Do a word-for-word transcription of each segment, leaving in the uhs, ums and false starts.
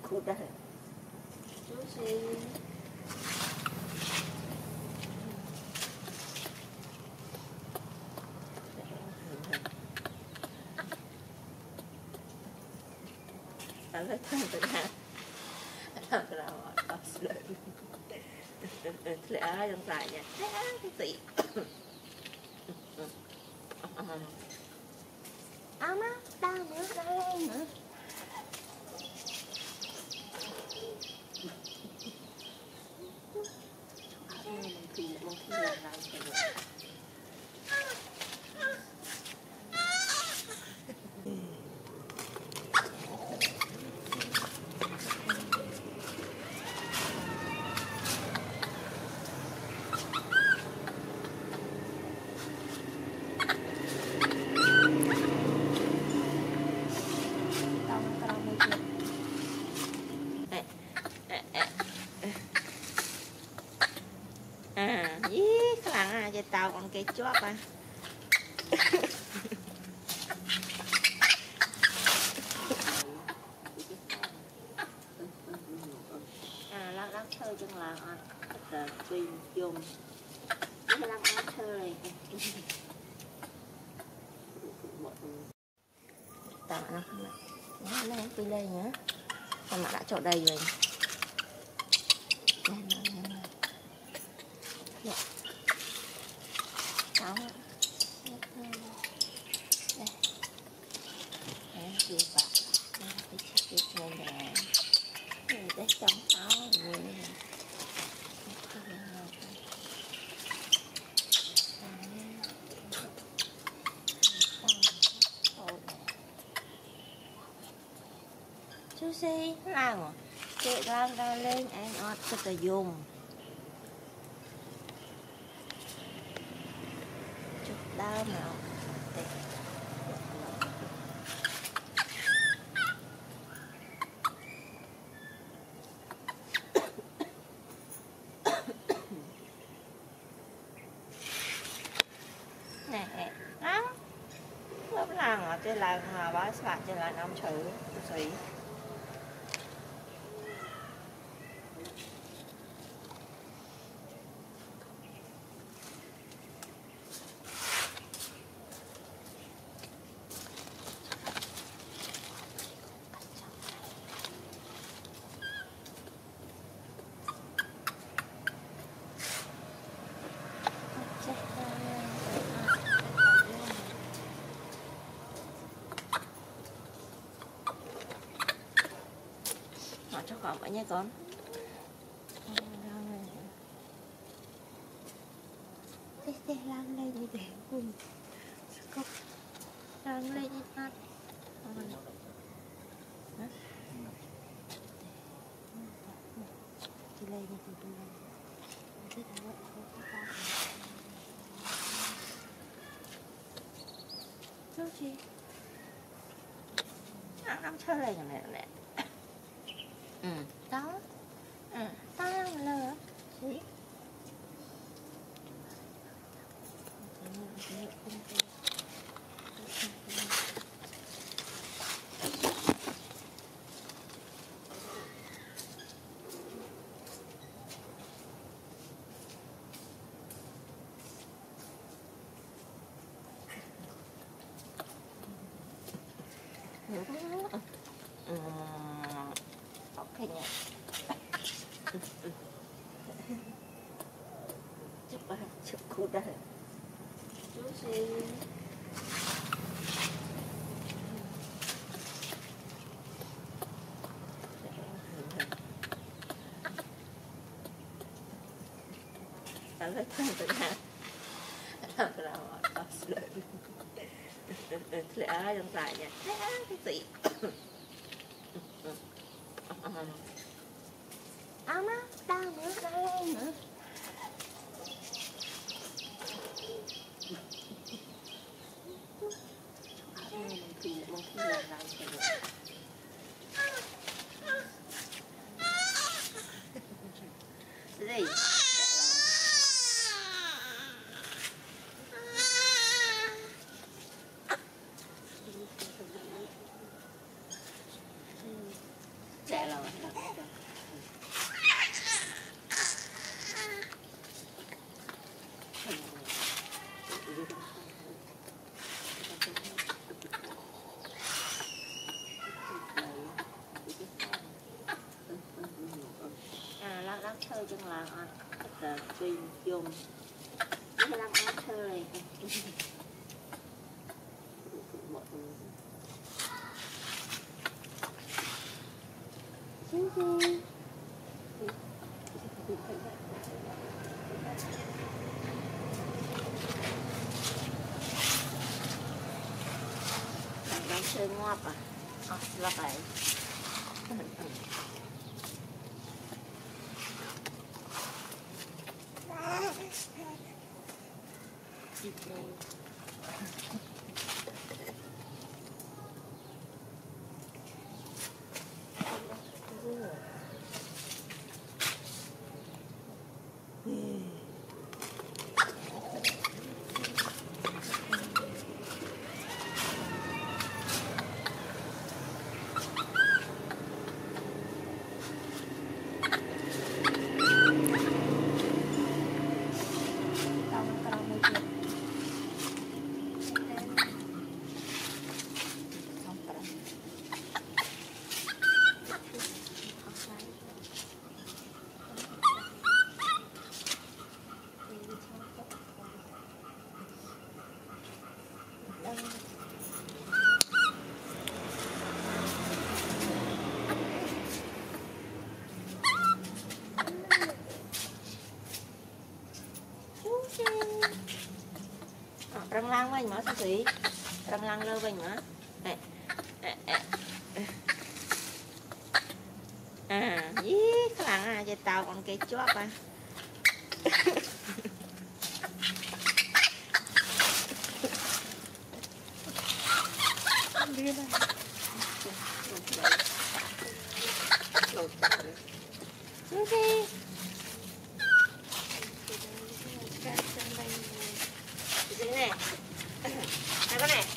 Cụ đây. Chú gì? Lấy thân tình ha. Làm sao mà có sự lẽ ai trong dài nha. Cái gì? Ông á, đang nữa đây nữa. Thì một khi làm lại thì à, ý, cái làng à, vậy tao còn cái chóp à. À, lăng lăng thơ trong làng à, là tùy dùng. Cái lăng lăng thơ này. Tao nó không lại. Nó lên tùy đây nhá. Sao mà đã chỗ đây rồi. Đây, đây, đây. Dạ. Đó. Đây. Đấy, kia bạn. Đây, cái chiếc kia trên này. Đây, đây trong áo người này. Chú si, làm à? Chị làm ra lên anh ọt cho tờ dùng. Chút đau nào. Nè, lắm. Lớp làng ở trên làng mà bá sạc trên là năm chữ. Chú si. Họ cho con vậy nha con. Thế thế lang lên như thế cùng. Không. Lang lên như thế. Hả? Chị lên như thế tôi lên. Thế đó vậy không có ta. Chú chị. À, nó chơi này này này. Ừ, đó. Ừ, tao đang lờ. Chị. Ừ. Ok nha. Chụp ba, chụp cụ đây. Chú gì? Lấy thân tình ha. Làm sao mà có sự lẽ ai trong dài nha. Cái gì? Ông á, đang nữa đây nữa. thì một khi làm lại thì gì? Chạy rồi. à lát lát chơi trong làng ăn là chuyên dùng cái lát lát chơi đang chơi ngọt à? À, là vậy. Răng lang với mà sao gì răng lang lơ với mà à ý cái làng à vậy tao còn cái chóp à Sushi Sini nih. Apa nih?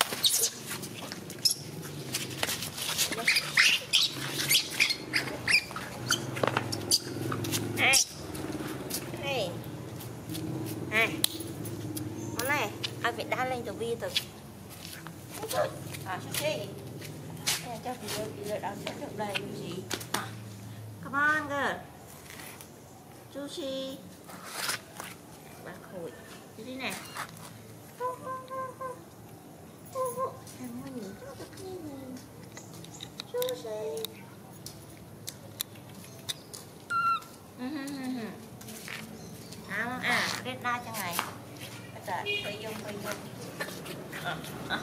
Eh. Này. Này. Món này, ai phải đan lên từ vi từ. À, sushi. Nè, cho chị ơi, chị ơi đan sẽ được đây gì? À. Come on girl. Sushi. Bà khôi. Đi nè. Em muốn nhìn rất là như này. Sushi. À, à, kết ra cho này. Bây giờ tôi dùng, tôi dùng. À, à.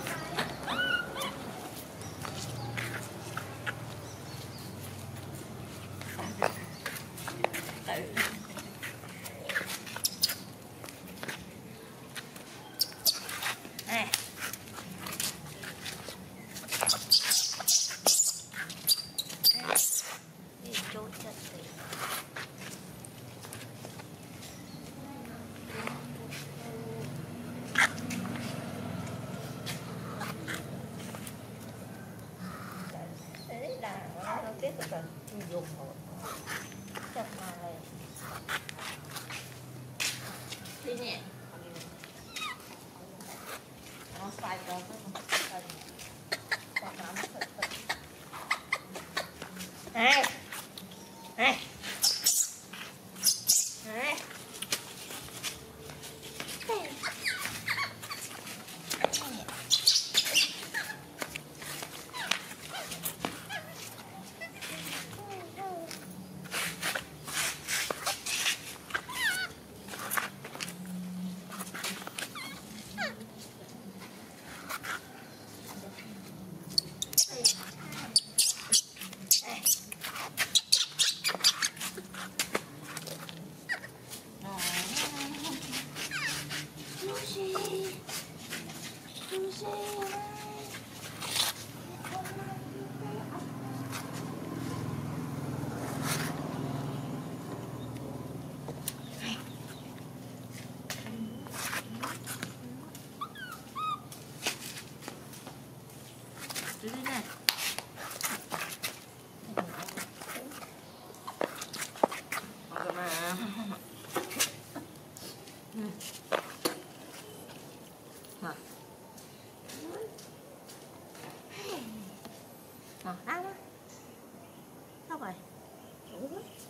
Tiếp tục rồi, dùng rồi chặt mà này đi nè nó sai rồi này này này Ngọt lắm á. Đâu rồi? Ủa.